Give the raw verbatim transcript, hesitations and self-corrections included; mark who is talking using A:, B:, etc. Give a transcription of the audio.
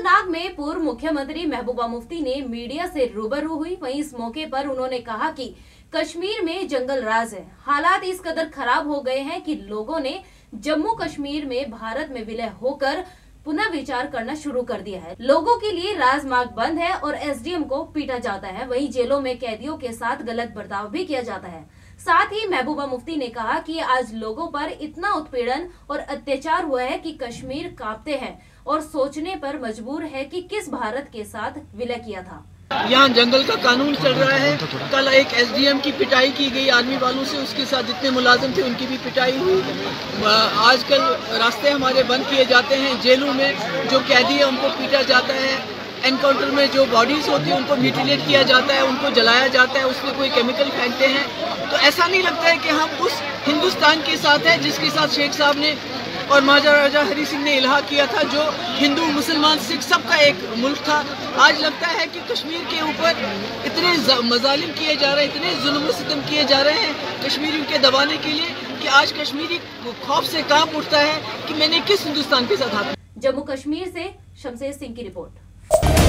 A: अनंतनाग में पूर्व मुख्यमंत्री महबूबा मुफ्ती ने मीडिया से रूबरू हुई। वहीं इस मौके पर उन्होंने कहा कि कश्मीर में जंगल राज है। हालात इस कदर खराब हो गए हैं कि लोगों ने जम्मू कश्मीर में भारत में विलय होकर पुनः विचार करना शुरू कर दिया है। लोगों के लिए राजमार्ग बंद है और एसडीएम को पीटा जाता है। वहीं जेलों में कैदियों के साथ गलत बर्ताव भी किया जाता है। साथ ही महबूबा मुफ्ती ने कहा कि आज लोगों पर इतना उत्पीड़न और अत्याचार हुआ है कि कश्मीर कांपते हैं और सोचने पर मजबूर है कि किस भारत के साथ विलय किया था।
B: यहाँ जंगल का कानून चल रहा है। कल एक एसडीएम की पिटाई की गई आर्मी वालों से, उसके साथ जितने मुलाजिम थे उनकी भी पिटाई हुई। आजकल रास्ते हमारे बंद किए जाते हैं, जेलों में जो कैदी है उनको पीटा जाता है, एनकाउंटर में जो बॉडीज होती है उनको म्यूटिलेट किया जाता है, उनको जलाया जाता है, उसमें कोई केमिकल फेंकते हैं। तो ऐसा नहीं लगता है कि हम उस हिंदुस्तान के साथ हैं जिसके साथ शेख साहब ने और महाराजा हरि सिंह ने इल्हा किया था, जो हिंदू मुसलमान सिख सबका एक मुल्क था। आज लगता है कि कश्मीर के ऊपर इतने मजालिम किए जा रहे हैं, इतने जुल्म सितम किए जा रहे हैं कश्मीरियों के दबाने के लिए कि आज कश्मीरी खौफ से कांप उठता है कि मैंने किस हिंदुस्तान के साथ हाथ।
A: जम्मू कश्मीर से शमशेर सिंह की रिपोर्ट।